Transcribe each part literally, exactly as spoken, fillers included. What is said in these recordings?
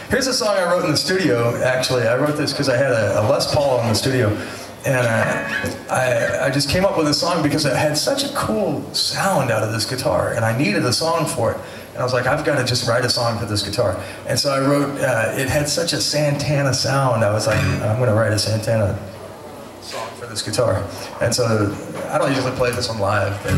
Here's a song I wrote in the studio, actually. I wrote this because I had a, a Les Paul in the studio. And uh, I, I just came up with this song because it had such a cool sound out of this guitar, and I needed a song for it. And I was like, I've got to just write a song for this guitar. And so I wrote, uh, it had such a Santana sound, I was like, I'm going to write a Santana song for this guitar. And so I don't usually play this one live, but...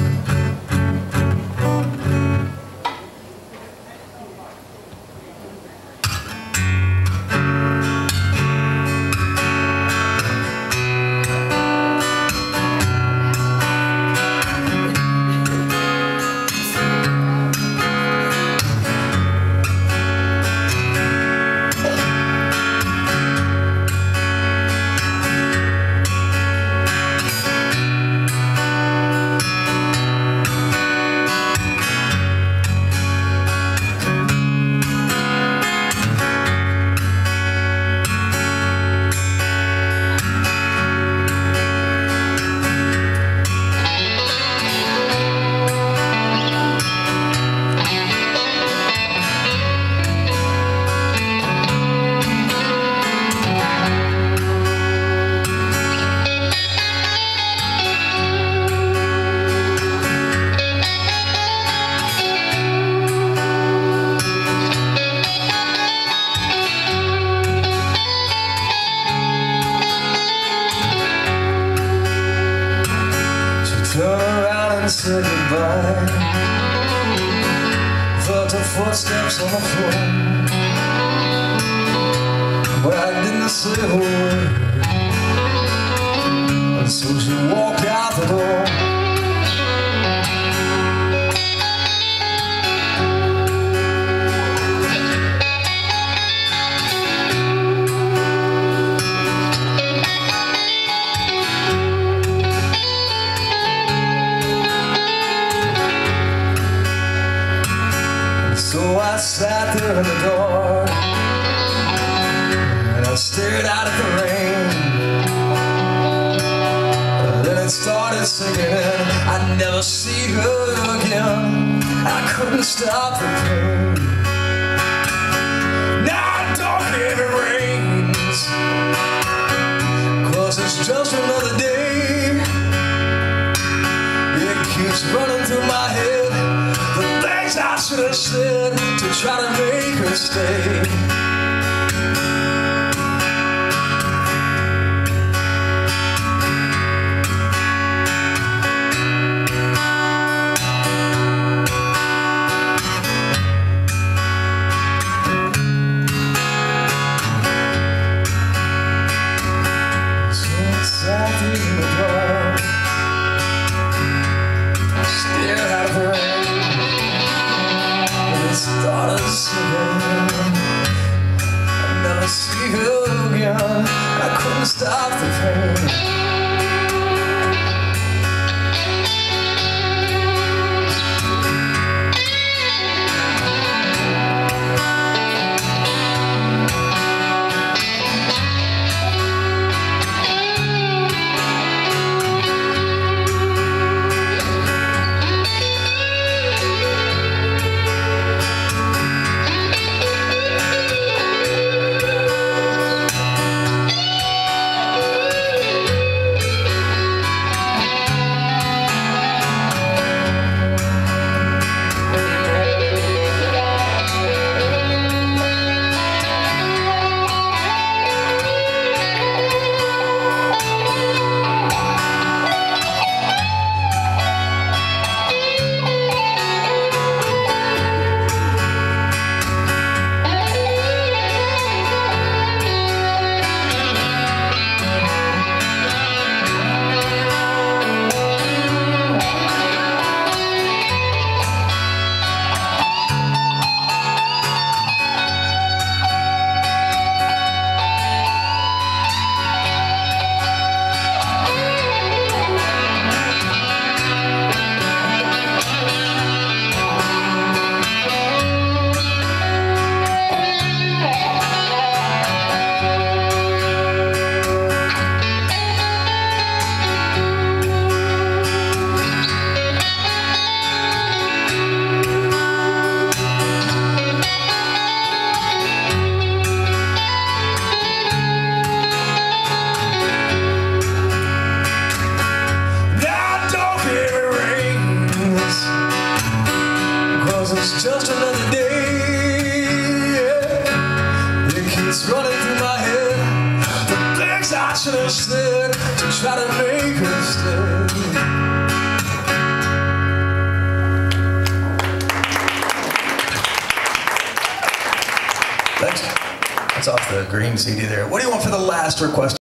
Said goodbye. Felt her footsteps on the floor, but I didn't say a word, and so she walked out the door. So I sat there in the dark, and I stared out at the rain, and then it started sinking in. I'd never see her again. I couldn't stop the pain. Now don't hear it rains, 'cause it's just another day. It keeps running through my head, the things I should have said to try to make her stay. So I sat in the dark, stared out of the rain, started singing. I'd never see her again. I couldn't stop the pain. It's running through my head, the things I should have said to try to make her stay. Thanks. That's off the green C D there. What do you want for the last request?